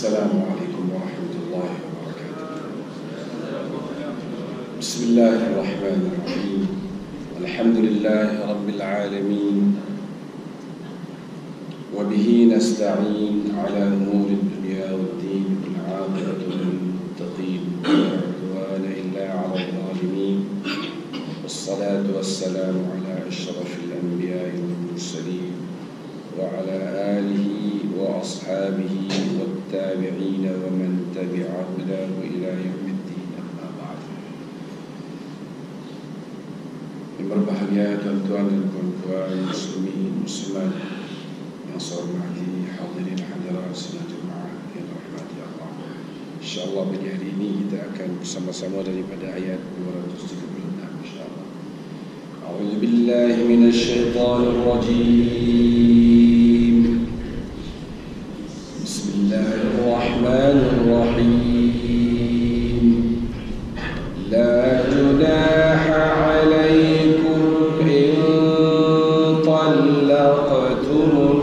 Assalamualaikum warahmatullahi wabarakatuh. Bismillahirrahmanirrahim. Alhamdulillahi rabbil alamin. Wa bihi nasta'in ala umuri dunya waddin. Al-'aqibatu lil muttaqin. La 'udwana illa 'alal zalimin. Wassalatu wassalamu ala asyrafil anbiya'i wal mursalin wa ala alihi wa ashabihi والتابعين ومن تبع هداه إلى يوم الدين. أما بعد. Yang berbahagia tuan-tuan dan puan-puan muslimin muslimat yang saya hormati, hadirin hadirat sidang jemaah yang dirahmati Allah. Insyaallah pada hari ini kita akan bersama-sama daripada ayat 236 insyaallah. A'udzu billahi minasy syaithanir rajim. Bismillahirrahmanirrahim. La junaha 'alaikum in talaqtumun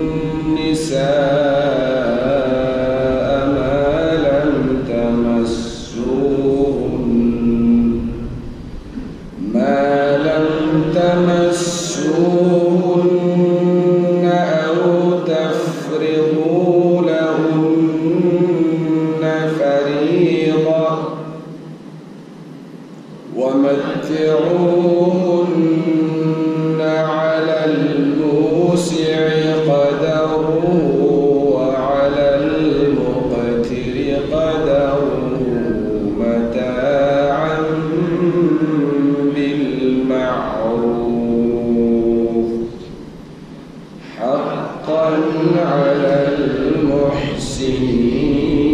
nisaa ma lam tamassuhun aw tafriḍu ومتعوهن على الموسع قدره وعلى المقتر قدره متاعا بالمعروف حقا على المحسنين.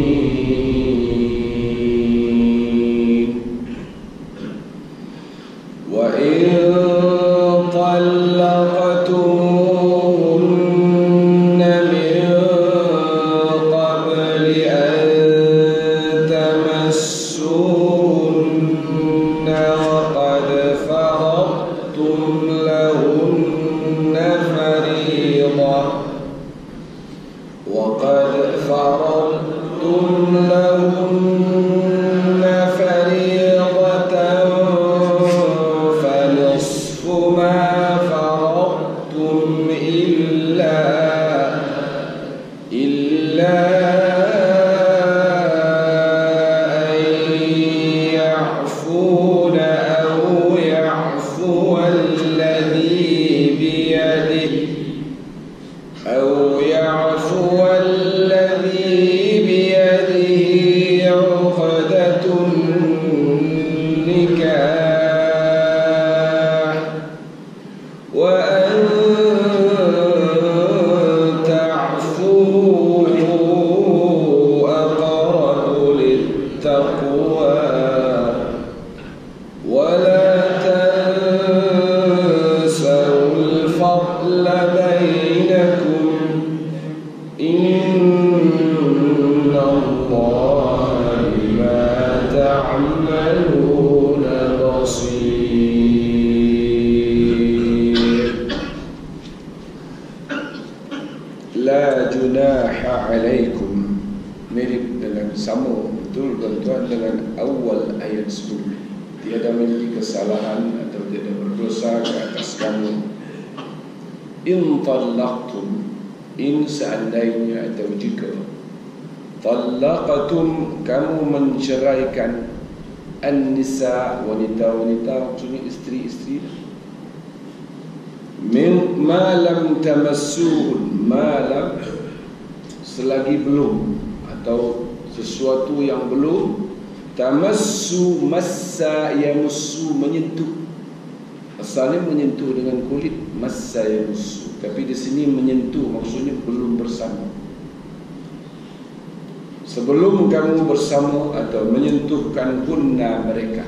La junaha alaikum, mirip dengan sama betul tuan-tuan dengan awal ayat sebelum. Tiada memiliki kesalahan atau tiada berdosa ke atas kamu. In talaqtum, in seandainya atau jika talaqtum kamu menceraikan an-nisa, wanita-wanita, maksudnya isteri-isteri, min ma lam tamassuhun, ma lam selagi belum, atau sesuatu yang belum, tamassu, massa yamussu, menyentuh. Asalnya menyentuh dengan kulit, massa yamussu, tapi di sini menyentuh maksudnya belum bersama. Sebelum kamu bersama atau menyentuhkan hunna mereka,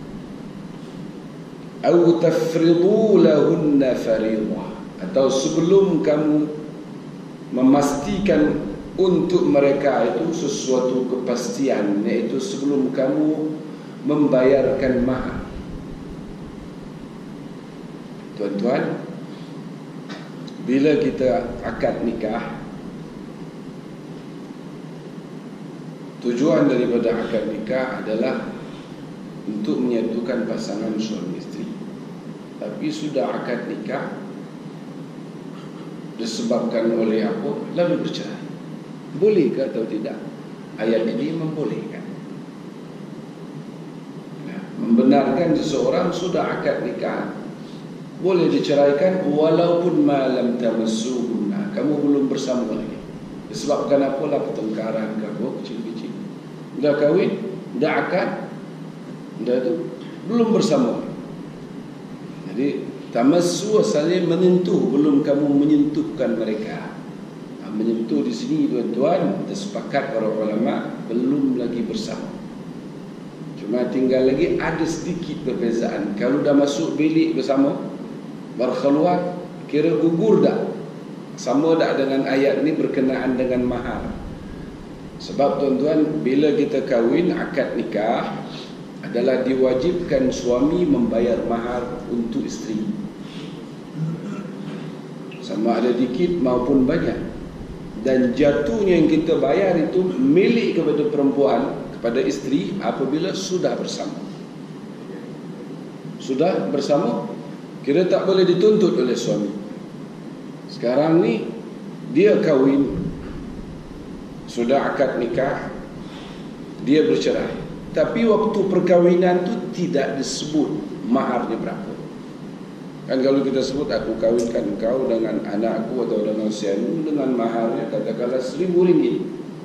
au tafriḍu lahunna fariḍah, atau sebelum kamu memastikan untuk mereka itu sesuatu kepastian, yaitu sebelum kamu membayarkan mahar. Tuan-tuan, bila kita akad nikah, tujuan daripada akad nikah adalah untuk menyatukan pasangan suami isteri. Tapi sudah akad nikah, disebabkan oleh apa, lalu bercerai. Bolehkah atau tidak? Ayat ini membolehkan. Membenarkan seseorang sudah akad nikah, boleh diceraikan walaupun malam tamassuhunna, kamu belum bersama lagi. Disebabkan apalah, pertengkaran ke apa, kecil-kecil. Dah kahwin, dah akad, dah tu belum bersama. Jadi tamassu asalnya menyentuh, belum kamu menyentuhkan mereka. Menyentuh di sini tuan-tuan, tersepakat para ulama, belum lagi bersama. Cuma tinggal lagi ada sedikit perbezaan. Kalau dah masuk bilik bersama, berkhulwat, kira gugur dah. Sama tak dengan ayat ni berkenaan dengan mahar. Sebab tuan-tuan, bila kita kahwin, akad nikah adalah diwajibkan suami membayar mahar untuk isteri, sama ada dikit maupun banyak. Dan jatuhnya yang kita bayar itu milik kepada perempuan, kepada isteri, apabila sudah bersama. Sudah bersama, kira tak boleh dituntut oleh suami. Sekarang ni dia kahwin, sudah akad nikah, dia bercerai, tapi waktu perkahwinan tu tidak disebut maharnya berapa. Kan kalau kita sebut, aku kahwinkan kau dengan anakku atau dengan sianu dengan maharnya katakanlah RM1,000.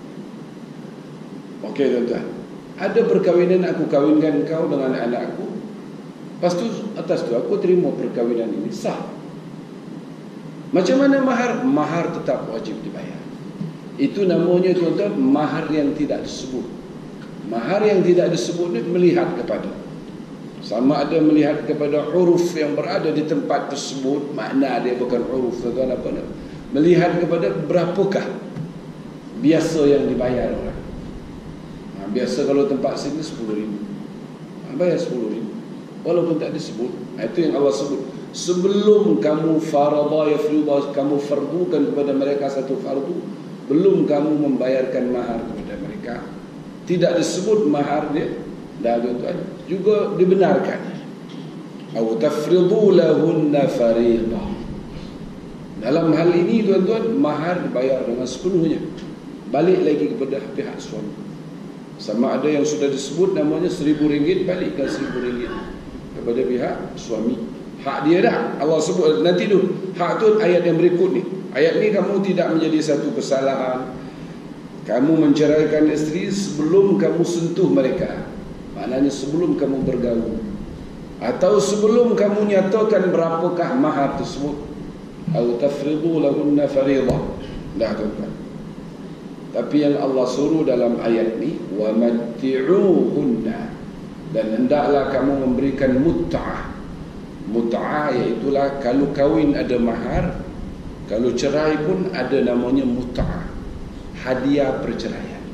Okey tuan-tuan, ada perkahwinan, aku kahwinkan kau dengan anakku, lepas tu atas tu aku terima perkahwinan ini, sah. Macam mana mahar? Mahar tetap wajib dibayar. Itu namanya tuan-tuan mahar yang tidak disebut. Mahar yang tidak disebut ni melihat kepada, sama ada melihat kepada huruf yang berada di tempat tersebut, makna dia bukan huruf tuan-tuan, apa nak? Melihat kepada berapakah biasa yang dibayar orang. Biasa kalau tempat sini RM10,000, bayar RM10,000 walaupun tak disebut. Itu yang Allah sebut. Sebelum kamu farada yafruḍa, kamu fardukan kepada mereka satu fardu, belum kamu membayarkan mahar kepada mereka, tidak disebut mahar dia, dan tuan-tuan juga dibenarkan. Au tafriḍu lahunna fariḍah. Dalam hal ini tuan-tuan, mahar dibayar dengan sepenuhnya, balik lagi kepada pihak suami. Sama ada yang sudah disebut namanya RM1,000, balikkan RM1,000 kepada pihak suami. Hak dia dah Allah sebut nanti tu. Hak tu ayat yang berikut ni. Ayat ni kamu tidak menjadi satu kesalahan kamu menceraikan isteri sebelum kamu sentuh mereka. Maknanya sebelum kamu bergaul, atau sebelum kamu nyatakan berapakah mahar tersebut. Au tafriḍu lahunna fariḍah. Dah tuan-tuan. Tapi yang Allah suruh dalam ayat ni, wa matti'uhunna, dan hendaklah kamu memberikan mut'ah. Mut'ah iaitulah kalau kahwin ada mahar, kalau cerai pun ada namanya mut'ah, hadiah perceraian.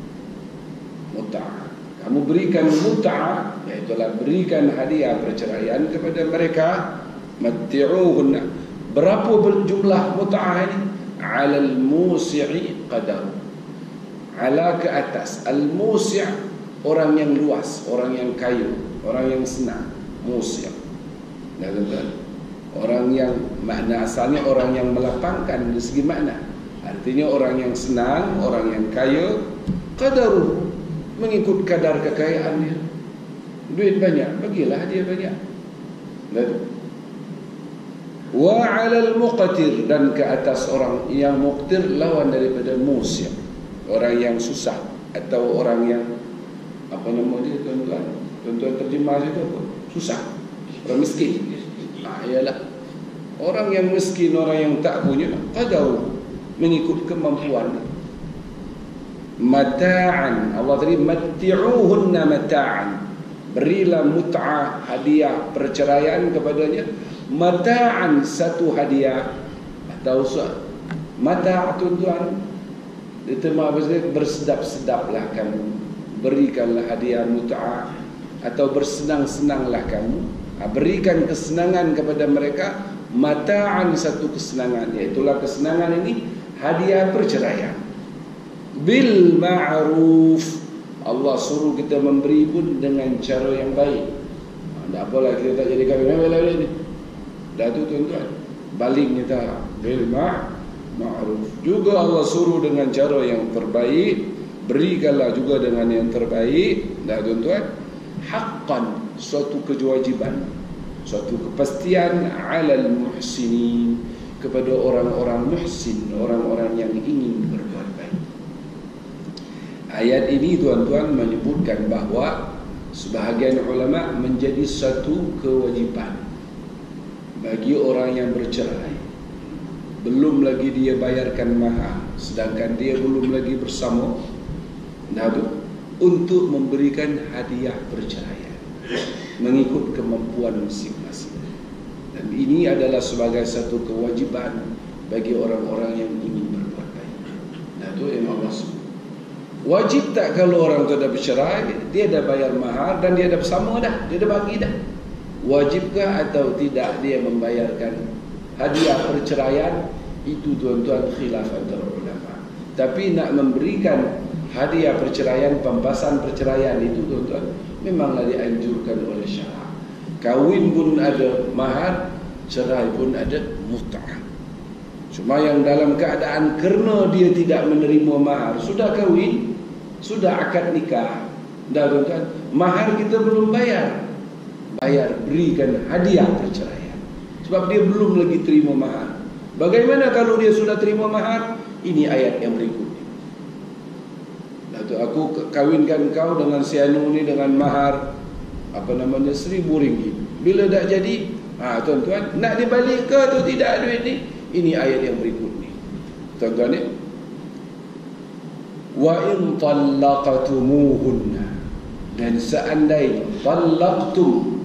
Mut'ah, kamu berikan mut'ah, iaitulah berikan hadiah perceraian kepada mereka. Matti'uhunna, berapa jumlah mut'ah ini? 'alal musi'i qadar, ala ke atas, al-musi' orang yang luas, orang yang kaya, orang yang senang, musi'. Nah, orang yang makna asalnya orang yang melapangkan dari segi makna, artinya orang yang senang, orang yang kaya. Qadaru, mengikut kadar kekayaannya. Duit banyak, bagilah dia banyak. Wa 'alal muqtir, dan ke atas orang yang muqtir, lawan daripada musi', orang yang susah atau orang yang apa nama dia tuan-tuan? Tuan-tuan terjemah itu apa? Susah, orang miskin. Ialah orang yang miskin, orang yang tak punya, qadar, mengikut kemampuan. Mata'an, Allah tadi matti'uhunna mata'an, berilah mut'ah, hadiah perceraian kepadanya. Mata'an, satu hadiah atau mata' tuan-tuan diterma bersedap-sedaplah kamu, berikanlah hadiah mut'ah, atau bersenang-senanglah kamu, berikan kesenangan kepada mereka. Mata'an, satu kesenangan, iaitulah kesenangan ini hadiah perceraian. bil ma'ruf. Allah suruh kita memberi pun dengan cara yang baik. Tak apalah kita tak jadi kahwin balik ni. Dah tu tuan-tuan, baliknya tak bil ma'ruf. Juga Allah suruh dengan cara yang terbaik, berikanlah juga dengan yang terbaik. Dah tuan-tuan, haqqan, suatu kewajiban, suatu kepastian alal muhsinin, kepada orang-orang muhsin, orang-orang yang ingin berbuat baik. Ayat ini tuan-tuan menyebutkan bahawa sebahagian ulama menjadi satu kewajiban bagi orang yang bercerai, belum lagi dia bayarkan mahar, sedangkan dia belum lagi bersama, untuk memberikan hadiah perceraian mengikut kemampuan masing-masing. Dan ini adalah sebagai satu kewajiban bagi orang-orang yang ingin berbuat baik. Itu yang Allah sebut. Wajib tak kalau orang tu dah bercerai, dia dah bayar mahar dan dia dah bersama dah, dia dah bagi dah. Wajibkah atau tidak dia membayarkan hadiah perceraian? Itu tuan-tuan khilaf antara ulama. Tapi nak memberikan hadiah perceraian, pembahasan perceraian itu tuan-tuan memanglah dianjurkan oleh syarak. Kahwin pun ada mahar, cerai pun ada mut'ah. Cuma yang dalam keadaan kerana dia tidak menerima mahar, sudah kahwin, sudah akad nikah, dah tuan-tuan, mahar kita belum bayar, berikan hadiah perceraian, sebab dia belum lagi terima mahar. Bagaimana kalau dia sudah terima mahar? Ini ayat yang berikutnya. Aku kawinkan kau dengan si Anu ni dengan mahar RM1,000. Bila dah jadi, tuan-tuan, nak dibalik ke atau tidak duit ni? Ini ayat yang berikut ni. Tuan-tuan ni, wa in talaqtumuhunna, dan seandainya talaqtum,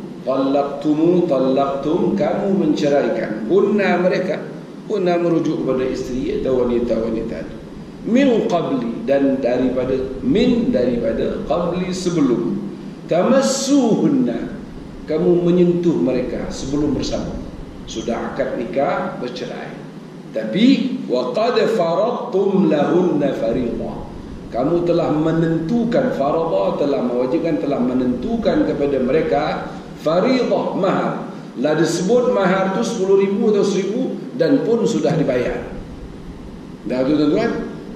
kamu menceraikan hunna, mereka, hunna merujuk kepada isteri atau wanita-wanita itu, min qabli, dan daripada qabli, sebelum, tamassuhunna, kamu menyentuh mereka sebelum bersama, sudah akad nikah, bercerai, tapi wa qad faradtum lahunna fariḍah, kamu telah menentukan, faraḍah telah mewajibkan, telah menentukan kepada mereka fariḍah, mahar. Lah disebut mahar tu 10,000 atau 1,000 dan pun sudah dibayar. Dah tu tuan-tuan,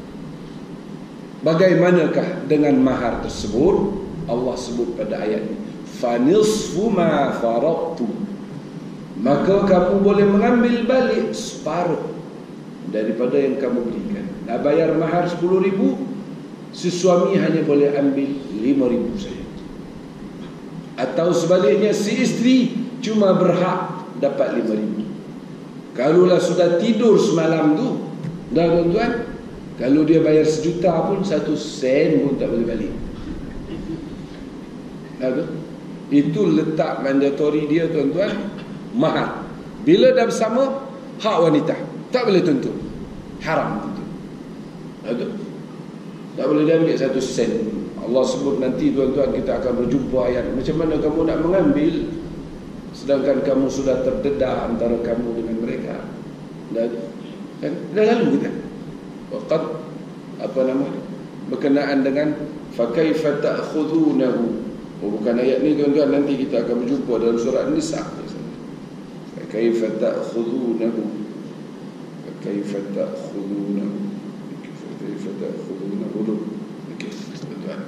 bagaimanakah dengan mahar tersebut? Allah sebut pada ayat ini, fanisfu ma faradtum, maka kamu boleh mengambil balik separuh daripada yang kamu berikan. Nak bayar mahar 10,000, si suami hanya boleh ambil 5,000 saja. Atau sebaliknya, si isteri cuma berhak dapat 5,000. Kalaulah sudah tidur semalam tu, dah tuan-tuan, kalau dia bayar 1,000,000 pun 1 sen pun tak boleh balik. Itu letak mandatori dia tuan-tuan, mahar. Bila dah bersama, hak wanita, tak boleh tuntut, haram tuntut. Tak boleh dia ambil 1 sen. Allah sebut nanti tuan-tuan, kita akan berjumpa ayat, macam mana kamu nak mengambil sedangkan kamu sudah terdedah antara kamu dengan mereka. Dah lalu kita waqad berkenaan dengan fa kaifa ta'khudunahu. Bukan ayat ni tuan-tuan, nanti kita akan berjumpa dalam surah An-Nisa. Fa kaifa ta'khudunahu, fa kaifa ta'khudunahu, fa kaifa ta'khudunahu. Okey tuan-tuan,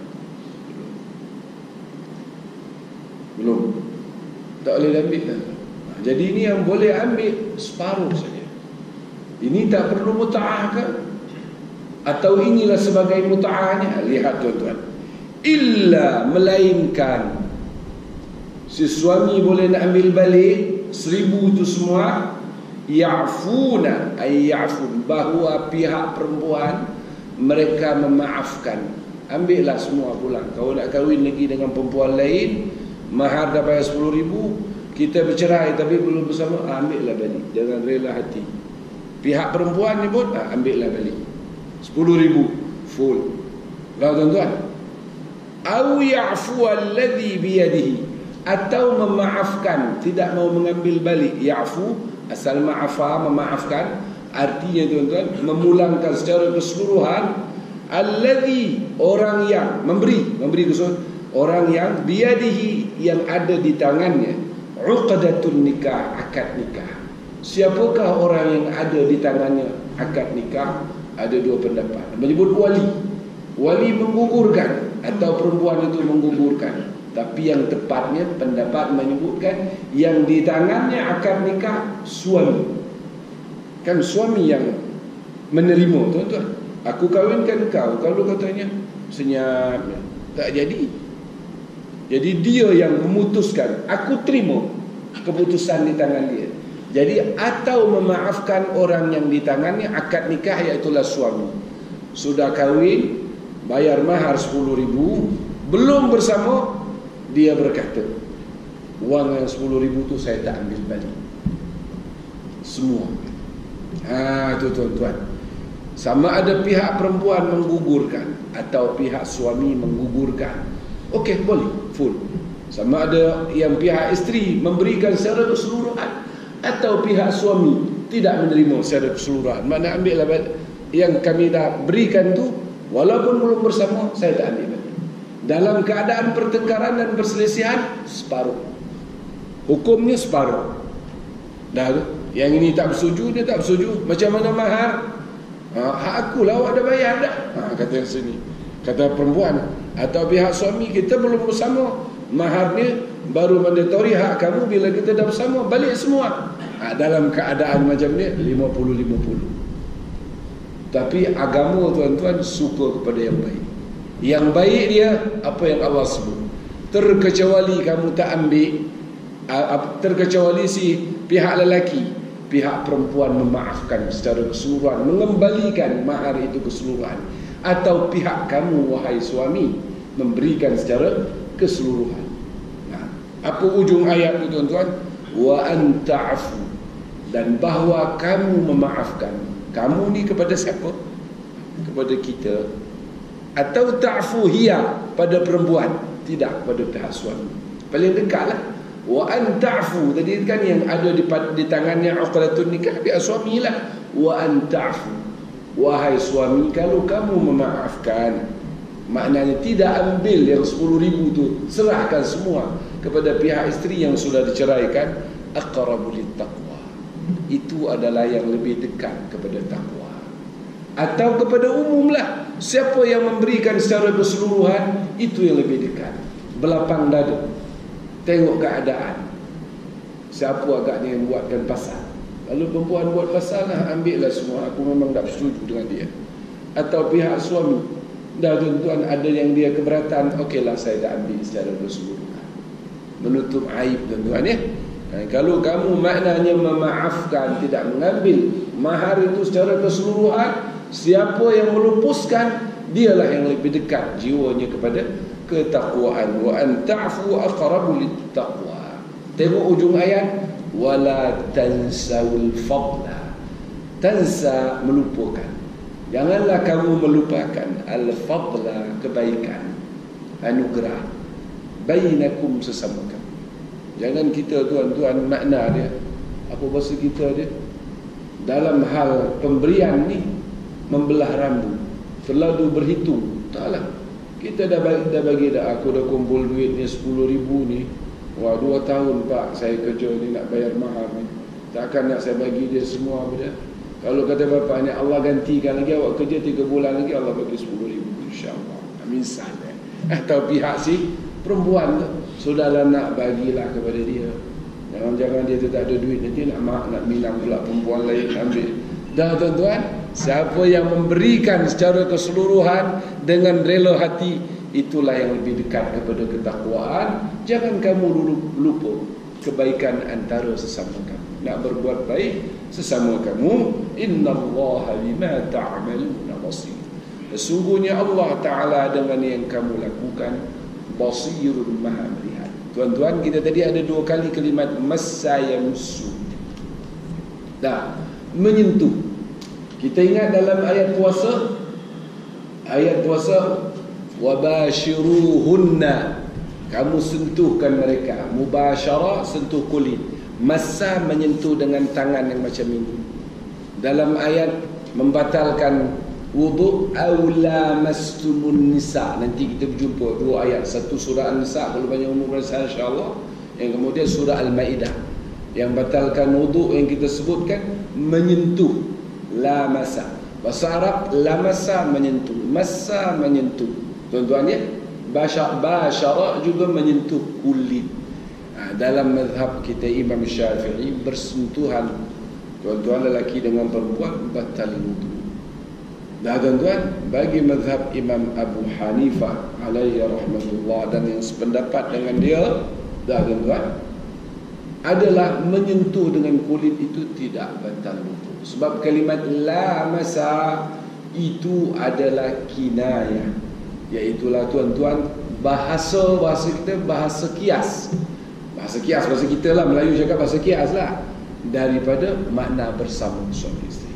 belum tak boleh ambil dah. Jadi ini yang boleh ambil separuh saja. Ini tak perlu muta'ah ke? Atau inilah sebagai muta'ahnya? Lihat tuan-tuan, illa, melainkan si suami boleh nak ambil balik 1,000 itu semua, ya'funa, ay ya'fun, bahawa pihak perempuan mereka memaafkan. Ambillah semua pulang. Kau nak kahwin lagi dengan perempuan lain, mahar dah bayar 10,000, kita bercerai tapi belum bersama, ambillah balik, jangan rela hati. Pihak perempuan ni pun, ambillah balik 10,000 full. Lah tuan-tuan, au ya'fu alladhi biyadihi, atau memaafkan, tidak mau mengambil balik. Ya'fu asal ma'afa, memaafkan, artinya tuan-tuan memulangkan secara keseluruhan Alladhi, orang yang memberi kusud, orang yang biyadihi, yang ada di tangannya, uqdatun nikah, akad nikah. Siapakah orang yang ada di tangannya akad nikah? Ada dua pendapat. Menyebut wali menggugurkan atau perempuan itu menggugurkan. Tapi yang tepatnya pendapat menyebutkan yang di tangannya akad nikah suami. Kan suami yang menerima, tuan-tuan. Aku kahwinkan kau. Kalau katanya senyap, tak jadi. Jadi dia yang memutuskan. Aku terima keputusan di tangan dia. Jadi atau memaafkan orang yang di tangannya akad nikah, iaitulah suami. Sudah kahwin, bayar mahar 10,000, belum bersama, dia berkata, wang yang 10,000 tu saya tak ambil balik semua. Itu tuan-tuan. Sama ada pihak perempuan menggugurkan atau pihak suami menggugurkan, okey, boleh, full. Sama ada yang pihak isteri memberikan secara keseluruhan atau pihak suami tidak menerima secara keseluruhan. Mana ambillah yang kami dah berikan tu, walaupun belum bersama, saya tak ambil balik. Dalam keadaan pertengkaran dan perselisihan, separuh. Hukumnya separuh. Dah tu, yang ini tak bersetuju, dia tak bersetuju. Macam mana mahar? Hak aku lah, awak dah bayar dah. Kata yang sini, kata perempuan atau pihak suami, kita belum bersama, maharnya baru mandatory, hak kamu bila kita dah bersama, balik semua. Dalam keadaan macam ni 50-50. Tapi agama, tuan-tuan, suka kepada yang baik. Yang baik dia apa yang Allah sebut. Terkecuali kamu tak ambil, terkecuali si pihak lelaki, pihak perempuan memaafkan secara keseluruhan, mengembalikan mahar itu keseluruhan, atau pihak kamu wahai suami memberikan secara keseluruhan. Apa ujung ayat itu, tuan-tuan? Wa anta'fu, dan bahawa kamu memaafkan. Kamu ni kepada siapa? Kepada kita. Atau ta'fu hiya, pada perempuan, tidak pada pihak suami. Paling dekatlah. Wa anta'fu, tadi kan yang ada di tangannya uqdatun nikah, pihak suami lah. Wa anta'fu, wahai suami, kalau kamu memaafkan, maknanya tidak ambil yang 10,000 tu, serahkan semua kepada pihak isteri yang sudah diceraikan. Aqrabu littaqwa, itu adalah yang lebih dekat kepada takwa. Atau kepada umumlah, siapa yang memberikan secara keseluruhan, itu yang lebih dekat. Belapang dada, tengok keadaan, siapa agaknya yang buatkan pasal. Lalu perempuan buat pasal, ambillah semua, aku memang tak setuju dengan dia. Atau pihak suami, dah tuan-tuan ada yang dia keberatan, okeylah saya dah ambil secara keseluruhan. Menutup aib, tuan-tuan ya. Kalau kamu maknanya memaafkan, tidak mengambil mahar itu secara keseluruhan, siapa yang melupuskan, dialah yang lebih dekat jiwanya kepada ketakwaan. Wa anta'fu aqrabu littaqwa. Tengok ujung ayat, wala tansawul fadla. Tansa, melupakan. Janganlah kamu melupakan al-fadla, kebaikan, anugerah, bainakum, sesama kamu. Jangan kita, tuan-tuan, makna dia, apa bahasa kita dia, dalam hal pemberian ni membelah rambut, terlalu berhitung. Taklah, kita dah bagi dah, aku dah kumpul duit ni 10,000 ni, wah 2 tahun pak saya kerja ni nak bayar mahar ni, takkan nak saya bagi dia semua benda. Kalau kata bapak ni, Allah gantikan lagi, awak kerja 3 bulan lagi, Allah bagi 10,000 insyaAllah. Amin sahaja. Atau pihak si perempuan tu, sudahlah nak bagilah kepada dia. Jangan-jangan dia tu tak ada duit, nanti nak minang pula perempuan lain ambil. Dah tuan-tuan, siapa yang memberikan secara keseluruhan dengan rela hati, itulah yang lebih dekat kepada ketakwaan. Jangan kamu lupa kebaikan antara sesama kamu. Nak berbuat baik sesama kamu. Innallaha bima ta'maluna basir. Sesungguhnya Allah Ta'ala dengan yang kamu lakukan basirun, maha melihat. Tuan-tuan, kita tadi ada 2 kali kalimat massa yamsu. Dah, menyentuh. Kita ingat dalam ayat puasa, wabashiruhunna, kamu sentuhkan mereka. Mubasyarah, sentuh kulit. Massa, menyentuh dengan tangan yang macam ini. Dalam ayat membatalkan wuduk aw lamastumun nisa. Nanti kita berjumpa dua ayat, satu surah An-Nisa kalau banyak umur bersama insya-Allah, yang kemudian surah Al-Maidah yang batalkan wuduk yang kita sebutkan menyentuh, lamasa. Bahasa Arab lamasa menyentuh, massa menyentuh. Tuan-tuan ya, basyara juga menyentuh kulit. Dalam mazhab kita Imam Syafi'i bersentuhan tuan-tuan lelaki dengan perempuan batal wuduk. Dan tuan-tuan, bagi mazhab Imam Abu Hanifah alaihi rahmatullah dan yang sependapat dengan dia, dan tuan-tuan, adalah menyentuh dengan kulit itu tidak batal wuduk. Sebab kalimat la masa itu adalah kinayah, iaitulah tuan-tuan bahasa kita bahasa kias. Bahasa kita lah, Melayu cakap bahasa kias lah, daripada makna bersama suami isteri.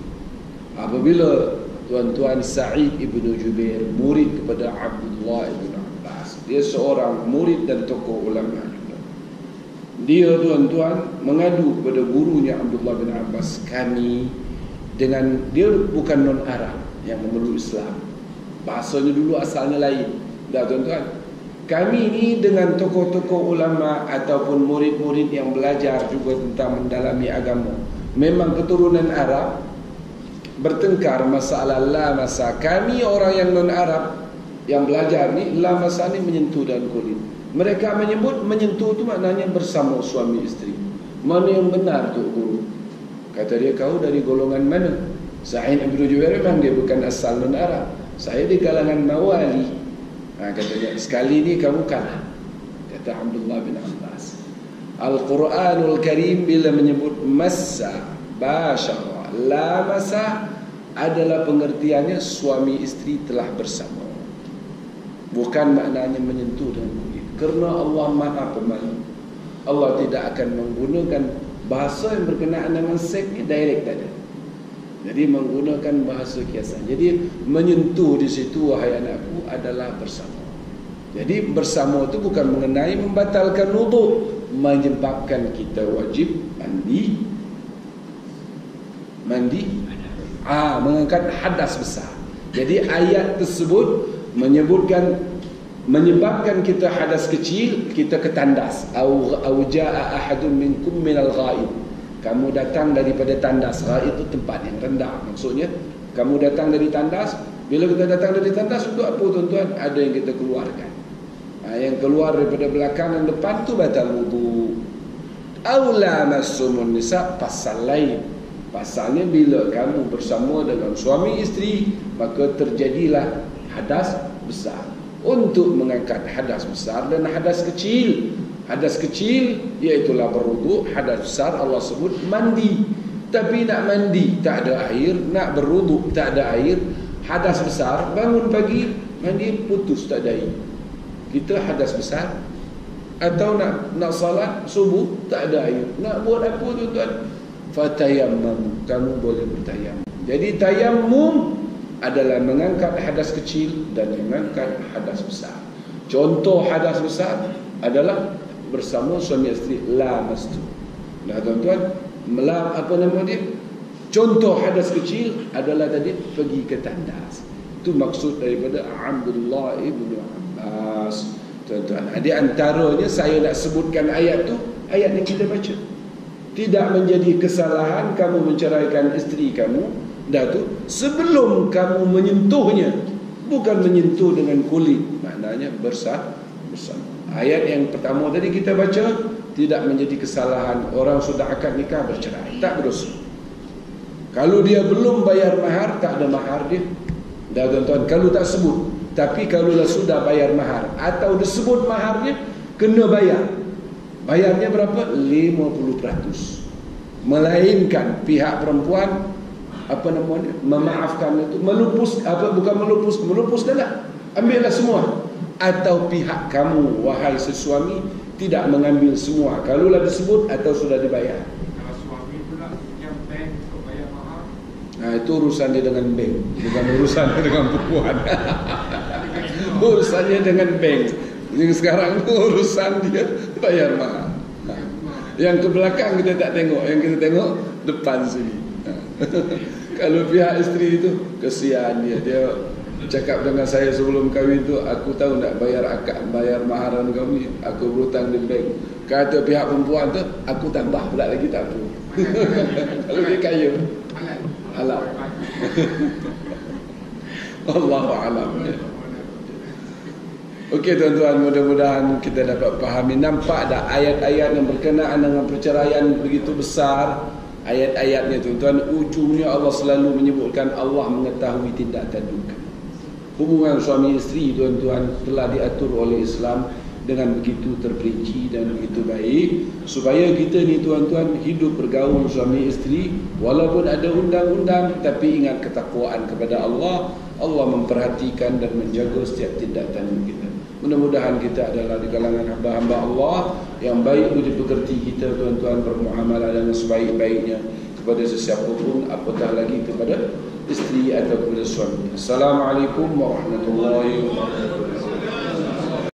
Apabila tuan-tuan Sa'id ibnu Jubair murid kepada Abdullah ibn Abbas, dia seorang murid dan tokoh ulama juga. Dia tuan-tuan mengadu kepada gurunya Abdullah bin Abbas, kami dengan dia bukan non-Arab yang memeluk Islam, bahasanya dulu asalnya lain. Dah tuan-tuan, kami ni dengan tokoh-tokoh ulama ataupun murid-murid yang belajar juga tentang mendalami agama, memang keturunan Arab, bertengkar masalah la masa. Kami orang yang non-Arab yang belajar ni, la masa ni menyentuh dan kulit. Mereka menyebut menyentuh tu maknanya bersama suami isteri. Mana yang benar tu guru? Kata dia, kau dari golongan mana? Sa'id ibn Jubair memang dia bukan asal non-Arab, saya di kalangan Mawali. Kata dia, sekali ni kamu kalah. Kata Abdullah bin Abbas, Al-Quranul Karim bila menyebut massa, basyara, lamasa adalah pengertiannya suami isteri telah bersama, bukan maknanya menyentuh dengan kulit. Kerana Allah Maha Pemalu, Allah tidak akan menggunakan bahasa yang berkenaan dengan seks ni direct tadi. Jadi menggunakan bahasa kiasan. Jadi menyentuh di situ, wahai anakku, adalah bersama. Jadi bersama itu bukan mengenai membatalkan wuduk, menyebabkan kita wajib mandi, mengangkat hadas besar. Jadi ayat tersebut menyebabkan kita hadas kecil, kita ke tandas. Au jaa ahadun minkum minal ghaib. Kamu datang daripada tandas. Ghaib itu tempat yang rendah. Maksudnya kamu datang dari tandas. Bila kita datang dari tandas, untuk apa tuan-tuan? Ada yang kita keluarkan. Yang keluar daripada belakang dan depan tu batal wudu. Au lamassumun nisa, pasal lain. Pasalnya bila kamu bersama dengan suami isteri, maka terjadilah hadas besar. Untuk mengangkat hadas besar dan hadas kecil, hadas kecil iaitulah berwuduk, hadas besar Allah sebut mandi. Tapi nak mandi tak ada air, nak berwuduk tak ada air, hadas besar, bangun pagi mandi putus tak ada air, kita hadas besar. Atau nak salat subuh tak ada air, nak buat apa tuan-tuan? Fatayammam, kamu boleh bertayammum. Jadi tayammum adalah mengangkat hadas kecil dan mengangkat hadas besar. Contoh hadas besar adalah bersama suami isteri, la mastu. Nah tuan-tuan, apa nama dia? Contoh hadas kecil adalah tadi pergi ke tandas. Itu maksud daripada Abdullah ibn Abbas. Tuan-tuan, di antaranya saya nak sebutkan ayat tu, ayat yang kita baca. Tidak menjadi kesalahan kamu menceraikan isteri kamu, dah tu sebelum kamu menyentuhnya, bukan menyentuh dengan kulit, maknanya bersama. Ayat yang pertama tadi kita baca, tidak menjadi kesalahan orang sudah akad nikah bercerai, tak berdosa. Kalau dia belum bayar mahar, tak ada mahar dia. Dah tuan-tuan, kalau tak sebut, tapi kalau sudah bayar mahar atau disebut maharnya, kena bayar. Bayarnya berapa? 50%. Melainkan pihak perempuan memaafkan itu, melupus dah lah, ambillah semua. Atau pihak kamu wahai sesuami tidak mengambil semua kalaulah disebut atau sudah dibayar. Kalau suami pula yang bank untuk bayar mahar, itu urusan dia dengan bank, bukan urusan dia dengan perempuan. Urusannya dengan bank. Yang sekarang itu urusan dia bayar mahar. Yang ke belakang kita tak tengok, yang kita tengok depan sini. Kalau pihak isteri itu kesian dia cakap dengan saya sebelum kahwin tu, aku tahu nak bayar akad, bayar maharan kami, aku berhutang di bank. Kata pihak perempuan tu, aku tambah pula lagi tak apa. Kalau dia kaya halal. Allahu a'lam. Okey tuan-tuan, mudah-mudahan kita dapat fahami. Nampak tak ayat-ayat yang berkenaan dengan perceraian begitu besar. Ayat-ayatnya tuan-tuan, ujungnya Allah selalu menyebutkan Allah mengetahui tindak tanduk. Hubungan suami isteri tuan-tuan telah diatur oleh Islam dengan begitu terperinci dan begitu baik, supaya kita ni tuan-tuan hidup bergaul suami isteri walaupun ada undang-undang, tapi ingat ketakwaan kepada Allah. Allah memperhatikan dan menjaga setiap tindak tanduk kita. Mudah-mudahan kita adalah di kalangan hamba-hamba Allah yang baik budi pekerti kita tuan-tuan, bermuamalah dengan sebaik-baiknya kepada sesiapa pun, apatah lagi kepada isteri atau kepada suami. Assalamualaikum warahmatullahi wabarakatuh.